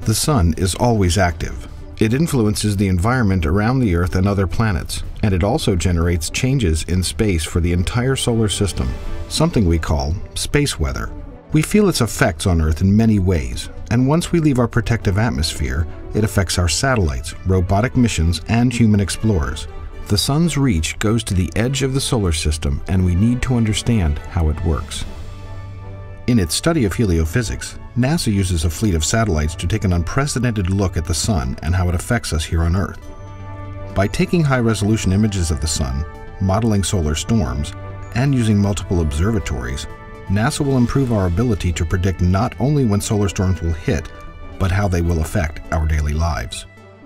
The Sun is always active. It influences the environment around the Earth and other planets, and it also generates changes in space for the entire solar system, something we call space weather. We feel its effects on Earth in many ways, and once we leave our protective atmosphere, it affects our satellites, robotic missions, and human explorers. The Sun's reach goes to the edge of the solar system, and we need to understand how it works. In its study of heliophysics, NASA uses a fleet of satellites to take an unprecedented look at the Sun and how it affects us here on Earth. By taking high-resolution images of the Sun, modeling solar storms, and using multiple observatories, NASA will improve our ability to predict not only when solar storms will hit, but how they will affect our daily lives.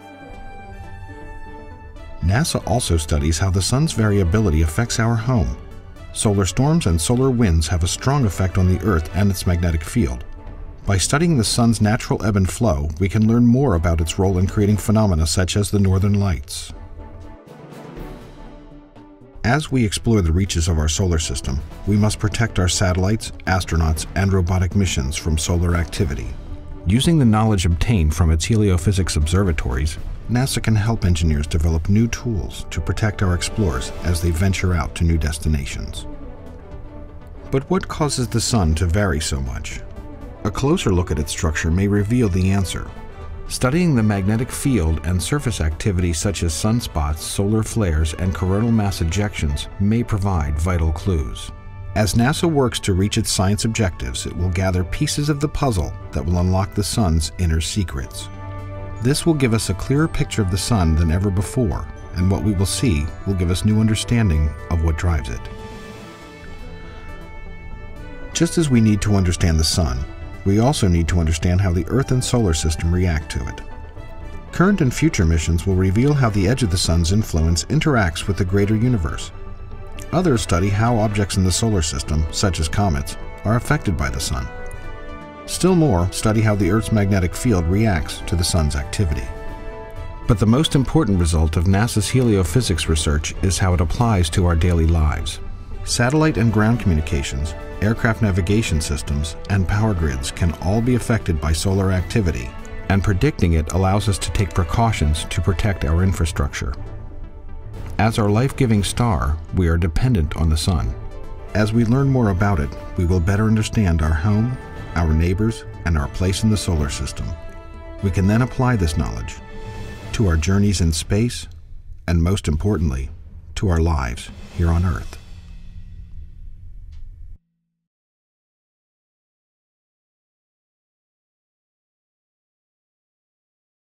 NASA also studies how the Sun's variability affects our home. Solar storms and solar winds have a strong effect on the Earth and its magnetic field. By studying the Sun's natural ebb and flow, we can learn more about its role in creating phenomena such as the Northern Lights. As we explore the reaches of our solar system, we must protect our satellites, astronauts, and robotic missions from solar activity. Using the knowledge obtained from its heliophysics observatories, NASA can help engineers develop new tools to protect our explorers as they venture out to new destinations. But what causes the Sun to vary so much? A closer look at its structure may reveal the answer. Studying the magnetic field and surface activity such as sunspots, solar flares, and coronal mass ejections may provide vital clues. As NASA works to reach its science objectives, it will gather pieces of the puzzle that will unlock the Sun's inner secrets. This will give us a clearer picture of the Sun than ever before, and what we will see will give us new understanding of what drives it. Just as we need to understand the Sun, we also need to understand how the Earth and solar system react to it. Current and future missions will reveal how the edge of the Sun's influence interacts with the greater universe. Others study how objects in the solar system, such as comets, are affected by the Sun. Still more study how the Earth's magnetic field reacts to the Sun's activity. But the most important result of NASA's heliophysics research is how it applies to our daily lives. Satellite and ground communications, aircraft navigation systems, and power grids can all be affected by solar activity, and predicting it allows us to take precautions to protect our infrastructure. As our life-giving star, we are dependent on the Sun. As we learn more about it, we will better understand our home, our neighbors, and our place in the solar system. We can then apply this knowledge to our journeys in space, and most importantly, to our lives here on Earth.